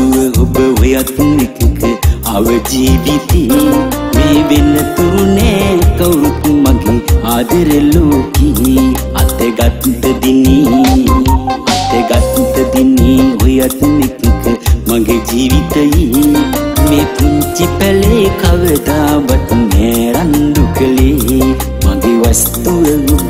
වස්තුව ඔබ ඔයත් එකක අව ජීවිතේ මේ වෙන තුරුනේ කවුරුත් මගේ ආදර ලෝකී අතගත් දිනේ ඔයත් එකක මගේ ජීවිතේ මේ පුංචි පැලේ කවදාවත් නෑ රණ්ඩු කළේ මගේ වස්තුව ඔබ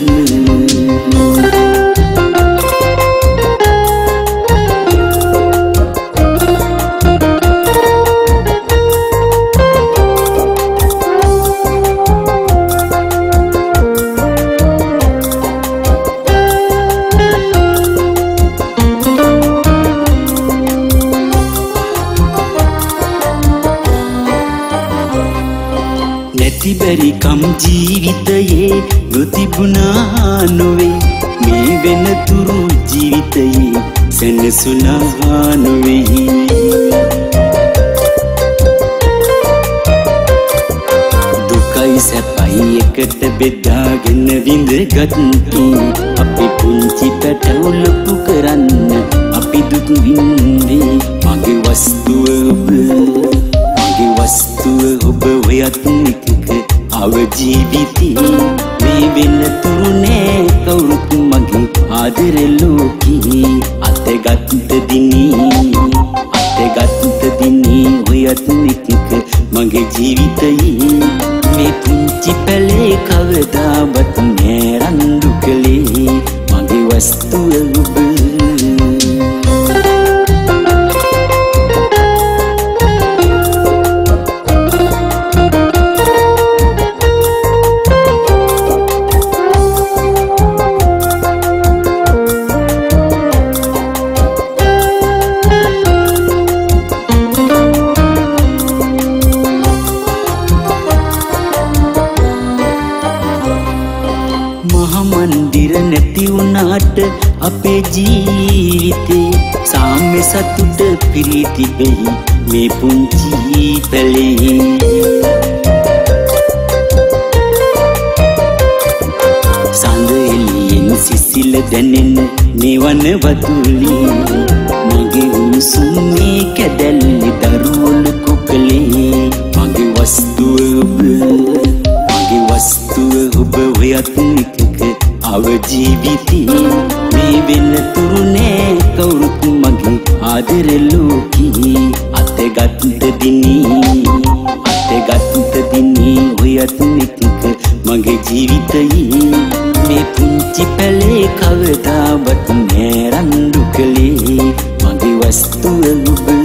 නැතිබරිකම් ජීවිතයේ නොතිබුණා නොවේ මේ වෙනතුරු ජීවිතයේ සැනසුණා නොවේ දුකයි සැපයි එකට බෙදාගෙන විඳගත්තු අපි පුංචි පැටවුලපු කරන්න අපි දුක් විඳේ මගේ වස්තුව ඔබ ඔයත් එකක අව ජීවිතේ මේ වෙන තුරුනේ කවුරුත් මගේ ආදර ලෝකී අතගත් දිනේ ඔයත් එකක මගේ ජීවිතේ මේ පුංචි පැලේ කවදාවත් නෑ රණ්ඩු කළේ මගේ වස්තුව ඔබ මන්දිර නැති වුණාට අපේ ජීවිතේ සාම්‍ය සතුට පිරී තිබෙයි මේ පුංචි පැලේ සඳ එළියෙන් සිසිල දැනෙන නිවන වතුලි මගේ උණුසුම් මේ කැදැල්ලේ දරුවොළු කුකලේ මගේ වස්තුව ඔබ ඔයත් එකක අව ජීවිතේ මේ වෙන තුරුනේ කවුරුත් මගේ ආදර ලෝකී අතගත් දිනේ ඔයත් එකක මගේ ජීවිතේ මේ පුංචි පැලේ කවදාවත් නෑ රණ්ඩු කළේ මගේ වස්තුව ඔබ